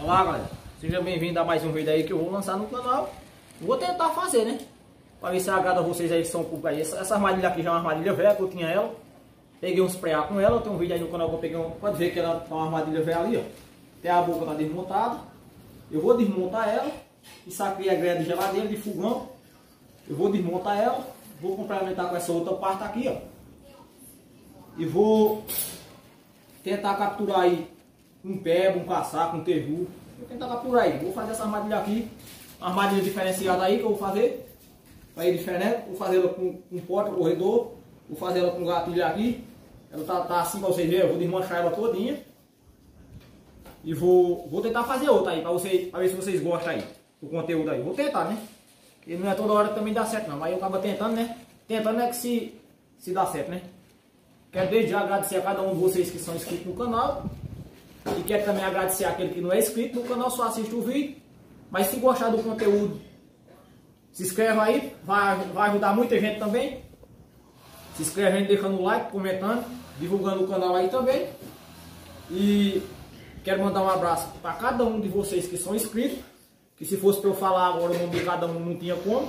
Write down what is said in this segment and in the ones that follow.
Olá galera, seja bem-vindo a mais um vídeo aí que eu vou lançar no canal. Vou tentar fazer, né? Para ver se agrada vocês aí que são público aí. Essa armadilha aqui já é uma armadilha velha que eu tinha ela. Peguei uns preá com ela, tem um vídeo aí no canal que eu peguei pode ver que ela tá uma armadilha velha ali, ó. Tem a boca tá desmontada. Eu vou desmontar ela. Isso aqui é grelha de geladeira, de fogão. Eu vou desmontar ela. Vou complementar com essa outra parte aqui, ó. E vou tentar capturar aí um peba, um caçaco, um terru. Vou tentar capturar aí. Vou fazer essa armadilha aqui. Uma armadilha diferenciada aí que eu vou fazer. Aí diferente. Vou fazer ela com porta, corredor. Vou fazer ela com gatilho aqui. Ela tá assim pra vocês verem. Eu vou desmanchar ela todinha. E vou tentar fazer outra aí pra ver se vocês gostam aí do conteúdo aí. Vou tentar, né? Porque não é toda hora que também dá certo não. Mas eu acabo tentando, né? Tentando é que se dá certo, né? Quero desde já agradecer a cada um de vocês que são inscritos no canal. E quero também agradecer aquele que não é inscrito no canal, só assiste o vídeo. Mas se gostar do conteúdo, se inscreve aí, vai ajudar muita gente também. Se inscrevendo, deixando o like, comentando, divulgando o canal aí também. E quero mandar um abraço para cada um de vocês que são inscritos. Que se fosse para eu falar agora o nome de cada um não tinha como.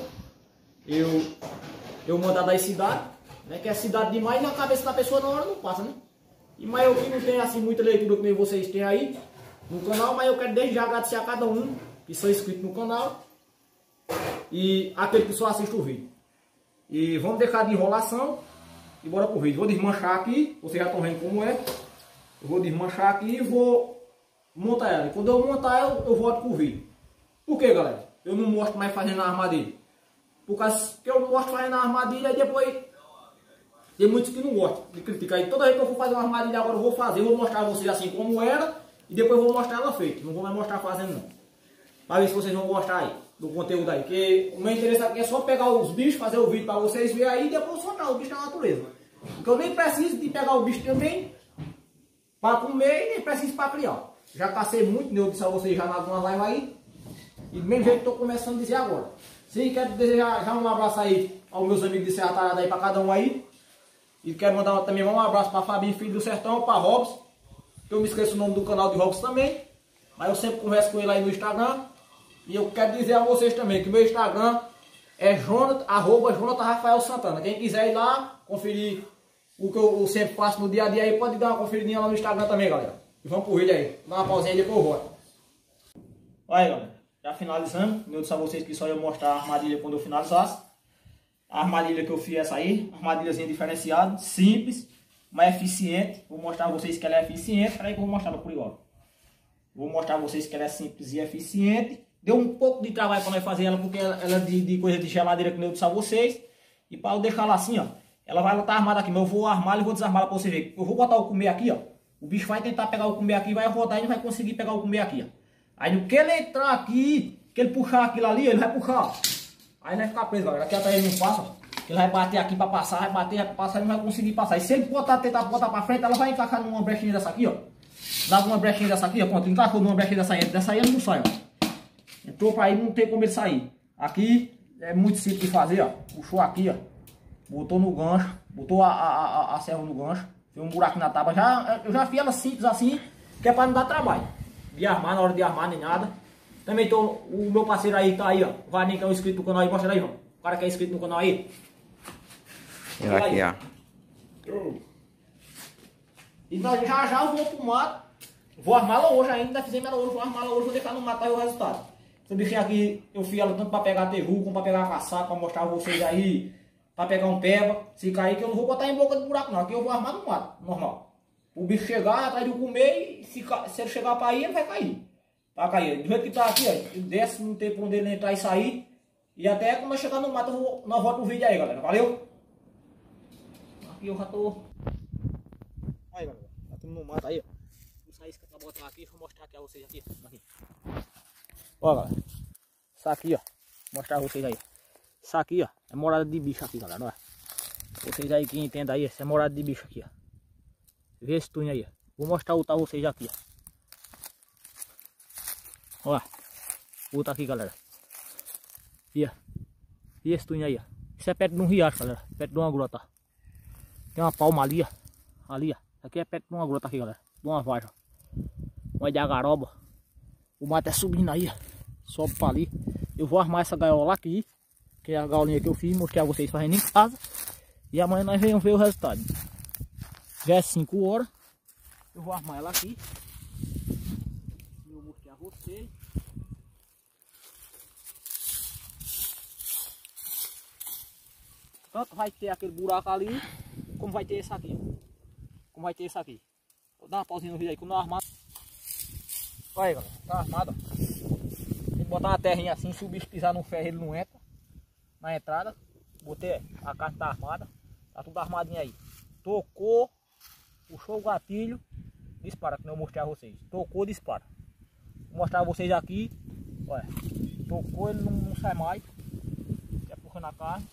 Eu mandar das cidades, né? Que é cidade demais na cabeça da pessoa na hora não passa, né? Mas eu que não tenho assim muita leitura que vocês têm aí no canal, mas eu quero desde já agradecer a cada um que são inscritos no canal e aquele que só assiste o vídeo. E vamos deixar de enrolação e bora pro vídeo. Vou desmanchar aqui, vocês já estão vendo como é. Eu vou desmanchar aqui e vou montar ela. E quando eu montar ela, eu volto pro vídeo. Por que, galera? Eu não mostro mais fazendo a armadilha. Por causa que eu mostro fazendo a armadilha e depois tem muitos que não gostam de criticar. E toda vez que eu for fazer uma armadilha agora eu vou fazer, eu vou mostrar a vocês assim como era e depois eu vou mostrar ela feita. Não vou mais mostrar fazendo não. Para ver se vocês vão gostar aí do conteúdo aí. Porque o meu interesse aqui é só pegar os bichos, fazer o vídeo para vocês verem aí e depois soltar os bichos na natureza. Porque eu nem preciso de pegar o bicho também para comer e nem preciso para criar. Já cacei muito, né? Eu disse a vocês já nas algumas lives aí. E do mesmo jeito que estou começando a dizer agora. Sim, quero desejar já um abraço aí aos meus amigos de Serra Talhada aí para cada um aí. E quero mandar também um abraço para Fabinho, filho do sertão, para Robson. Que eu me esqueço o nome do canal de Robson também. Mas eu sempre converso com ele aí no Instagram. E eu quero dizer a vocês também que o meu Instagram é @Jonathan Rafael Santana. Quem quiser ir lá, conferir o que eu sempre faço no dia a dia aí, pode dar uma conferidinha lá no Instagram também, galera. E vamos pro vídeo aí. Dá uma pausinha aí e depois eu volto. Olha aí, galera. Já finalizando. Eu disse a vocês que só ia mostrar a armadilha quando eu finalizasse. A armadilha que eu fiz é essa aí, armadilhazinha diferenciada, simples, mas eficiente. Vou mostrar a vocês que ela é eficiente. Espera aí que eu vou mostrar ela por igual. Vou mostrar a vocês que ela é simples e eficiente. Deu um pouco de trabalho para nós fazer ela, porque ela é de coisa de geladeira que eu disse a vocês. E para eu deixar ela assim, ó, ela vai estar armada aqui, mas eu vou armar e vou desarmar ela para você ver. Eu vou botar o comer aqui, ó. O bicho vai tentar pegar o comer aqui, vai rodar e não vai conseguir pegar o comer aqui, ó. Aí no que ele entrar aqui, que ele puxar aquilo ali, ele vai puxar, ó. Aí ele vai ficar preso, galera. Aqui atrás ele não passa, ó. Ele vai bater aqui para passar, vai bater, vai passar, ele não vai conseguir passar. E se ele tentar botar para frente, ela vai encaixar numa brechinha dessa aqui, ó. Dá uma brechinha dessa aqui, ó. Pronto, encaixou numa brechinha dessa aí. Dessa aí ele não sai, ó. Entrou para aí, não tem como ele sair. Aqui é muito simples de fazer, ó. Puxou aqui, ó. Botou no gancho, botou a serra no gancho. Fez um buraco na tábua. Eu já fiz ela simples assim, que é para não dar trabalho. De armar, na hora de armar, nem nada. Também tô, o meu parceiro aí tá aí, ó. O Vaninho que é um inscrito no canal aí, mostra aí, ó. O cara que é inscrito no canal aí. Eu aqui, ó. E nós já eu vou pro mato. Vou armar ela hoje ainda, fizemos ela hoje, vou armar ela hoje, vou deixar no mato aí o resultado. Essa bichinha aqui, eu fiz ela tanto pra pegar terru, como pra pegar caçaco, pra mostrar a vocês aí, pra pegar um peba. Se cair, que eu não vou botar em boca de buraco não, aqui eu vou armar no mato, normal. O bicho chegar, atrás de eu comer, e se ele chegar pra ir, ele vai cair. Vai cair. Do jeito que tá aqui, ó, ele desce, não tem pra onde ele entrar e sair. E até quando eu chegar no mato, nós voltamos o vídeo aí, galera. Valeu? Aqui eu já tô... Aí, galera. Já estamos no mato aí, ó. Vou sair isso pra botar aqui. Vou mostrar aqui a vocês aqui. Ó, galera. Isso aqui, ó. Vou mostrar a vocês aí. Isso aqui, ó. É morada de bicho aqui, galera. Ó. Vocês aí que entendem aí. Essa é morada de bicho aqui, ó. Vê esse tunho aí, ó. Vou mostrar outra a vocês aqui, ó. Ó. Outra aqui, galera. E, ó. E esse tunho aí, ó. Isso é perto de um riacho, galera. Perto de uma grota, ó. Tem uma palma ali, ó. Ali, ó. Aqui é perto de uma grota aqui, galera. De uma vargem. Uma de agaroba. O mato é subindo aí, ó. Sobe pra ali. Eu vou armar essa gaiola aqui, que é a gaiolinha que eu fiz, mostrar a vocês fazendo em casa. E amanhã nós venhamos ver o resultado. Já é 5 horas. Eu vou armar ela aqui. E eu mostrei a vocês. Tanto vai ter aquele buraco ali, como vai ter esse aqui. Como vai ter esse aqui. Vou dar uma pausinha no vídeo aí, como não armado. Olha aí, galera, tá armado. Tem que botar uma terrinha assim, se o bicho pisar no ferro ele não entra. Na entrada. Botei, a carne tá armada. Tá tudo armadinho aí. Tocou, puxou o gatilho, dispara, que eu mostrei a vocês. Tocou, dispara. Vou mostrar a vocês aqui. Olha, tocou, ele não sai mais. Já puxando a carne.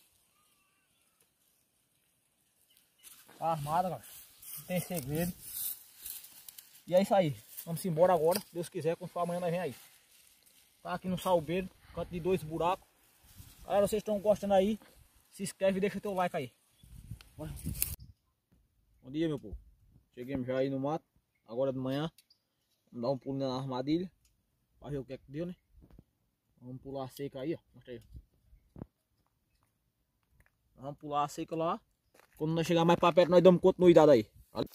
Tá armada, galera. Não tem segredo. E é isso aí. Vamos embora agora. Se Deus quiser, quando for amanhã nós vem aí. Tá aqui no salbeiro, canto de 2 buracos. Galera, vocês estão gostando aí? Se inscreve e deixa o teu like aí. Bora. Bom dia, meu povo. Cheguemos já aí no mato. Agora de manhã. Vamos dar um pulo na armadilha. Pra ver o que é que deu, né? Vamos pular a seca aí, ó. Mostra aí. Vamos pular a seca lá. Quando nós chegar mais pra perto, nós damos continuidade aí.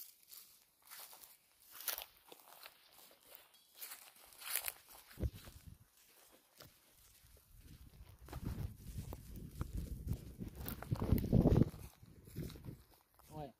Olha.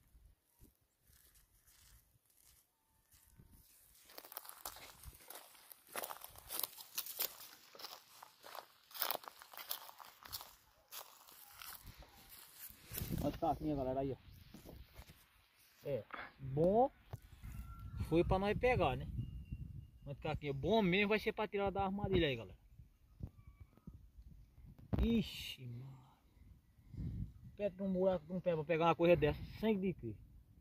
Olha a casquinha, galera, aí, ó. É, bom foi pra nós pegar, né? Mas caquinha bom mesmo vai ser pra tirar da armadilha aí, galera. Ixi, mano. Perto de um buraco de um pé pra pegar uma coisa dessa, sangue de quê?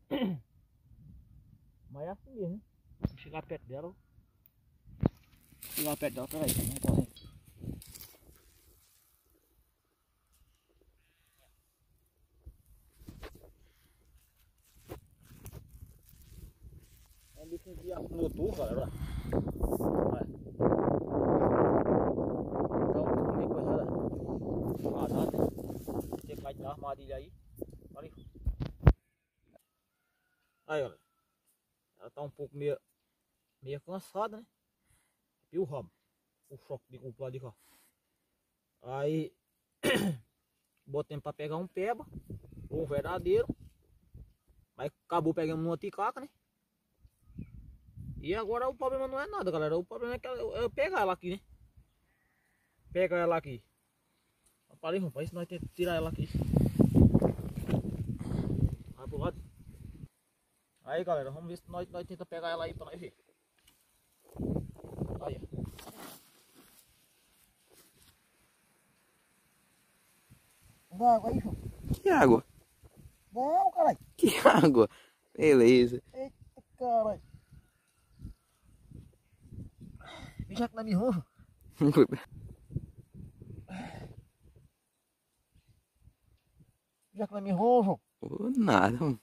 Mas é assim mesmo, né? Vamos chegar perto dela. Chegar perto dela, peraí, vamos correr. É um bichinho de aço noturno, galera. Olha. Então, tem coisa vazada, né? Tem que cair da armadilha aí. Olha aí. Aí, olha. Ela tá um pouco meio cansada, né? E o rabo. O choque de cúpula de cá. Aí botei pra pegar um peba ou um verdadeiro. Mas acabou pegando uma ticaca, né? E agora o problema não é nada, galera. O problema é que eu pegar ela aqui, né? Pega ela aqui. Parei, rapaz, se nós tentamos tirar ela aqui. Vai pro lado. Aí, galera, vamos ver se nós tentamos pegar ela aí pra nós ver. Aí, ó. Dá água aí, João. Que água? Não, caralho. Que água? Beleza. Eita, caralho. Já que não me ronro. Já que não me ronro. Oh, nada, mano.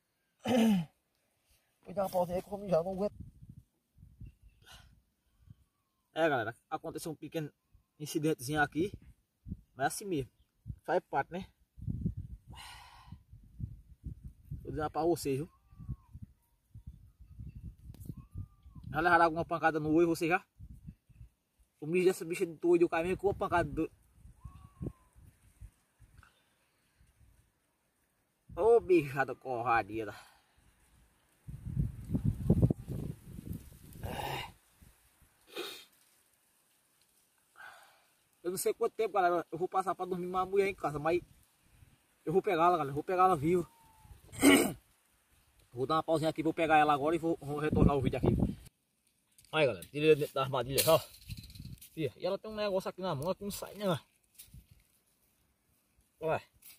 Vou dar uma pausinha aí que eu vou mijar, não aguento. É, galera, aconteceu um pequeno incidentezinho aqui. Mas é assim mesmo. Faz parte, né? Vou dizer pra vocês, viu? Já levaram alguma pancada no olho, você já? O bicho dessa bicha do olho do caminho com uma pancada do... Ô, bichada corradeira. Eu não sei quanto tempo, galera, eu vou passar pra dormir uma mulher em casa, mas eu vou pegar ela, galera, vou pegar ela viva. Vou dar uma pausinha aqui, vou pegar ela agora e vou retornar o vídeo aqui. Aí, galera, tirei dentro da armadilha já. E ela tem um negócio aqui na mão que não sai não. Olha.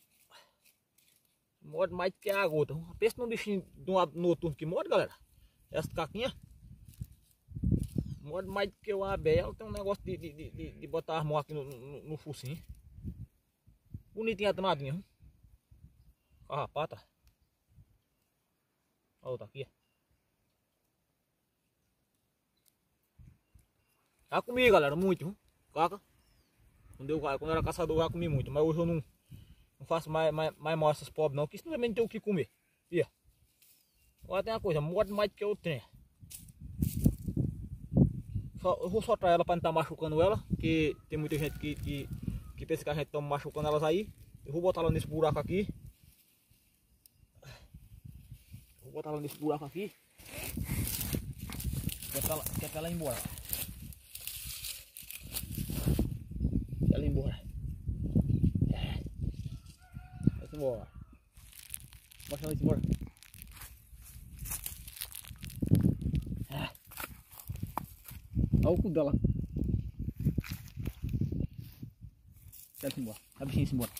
Morde mais do que a gota. Pensa num bichinho de um noturno que morde, galera. Essa caquinha morde mais do que uma abelha. Ela tem um negócio de botar as mãos aqui no focinho. Bonitinha a danadinha. A rapata. A outra aqui. Já comi, galera, muito, viu? Caca. Quando eu era caçador, já comi muito. Mas hoje eu não faço mais mal essas pobres, não. Porque isso também não tem o que comer. Ia. Agora tem uma coisa, morde mais do que eu tenho. Eu vou soltar ela para não estar machucando ela. Porque tem muita gente que pensa que a gente está machucando elas aí. Eu vou botar ela nesse buraco aqui. Vou botar ela nesse buraco aqui. Que é pra ela ir embora. Ela ir embora. Vai embora. Mostra ela ir embora. Olha o cu dela. Vai embora. Vai a bichinha embora.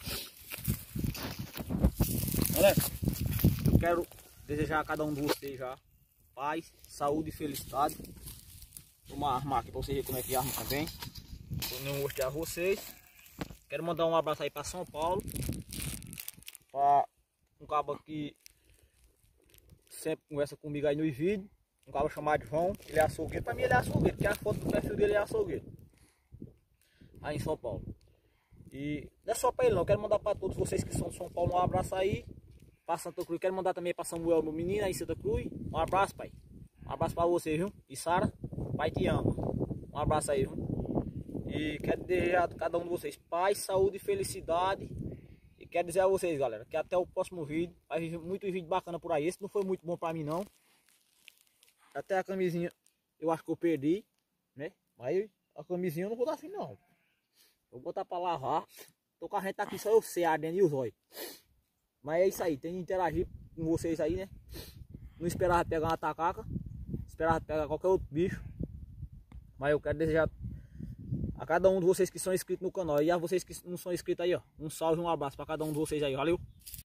Galera, eu quero desejar a cada um de vocês já paz, saúde e felicidade. Vou armar aqui para vocês verem como é que arma também. Vou não mostrar a vocês. Quero mandar um abraço aí para São Paulo. Para um cabo que sempre conversa comigo aí nos vídeos. Um cabo chamado João. Ele é açougueiro. Para mim ele é açougueiro, porque a foto do perfil dele é açougueiro. Aí em São Paulo. E não é só para ele não. Eu quero mandar para todos vocês que são de São Paulo um abraço aí. Para Santa Cruz. Quero mandar também para Samuel, meu menino aí em Santa Cruz. Um abraço, pai. Um abraço para você, viu? E Sara, pai te ama. Um abraço aí, viu? E quero desejar a cada um de vocês paz, saúde e felicidade. E quero dizer a vocês, galera, que até o próximo vídeo. Vai vir muito vídeo bacana por aí. Esse não foi muito bom para mim, não. Até a camisinha eu acho que eu perdi, né? Mas a camisinha eu não vou dar assim, não. Vou botar para lavar. Tô com a gente aqui, só eu sei, ardendo e os olhos. Mas é isso aí, tem que interagir com vocês aí, né? Não esperava pegar uma tacaca, esperava pegar qualquer outro bicho. Mas eu quero desejar a cada um de vocês que são inscritos no canal e a vocês que não são inscritos aí, ó. Um salve, um abraço para cada um de vocês aí, valeu?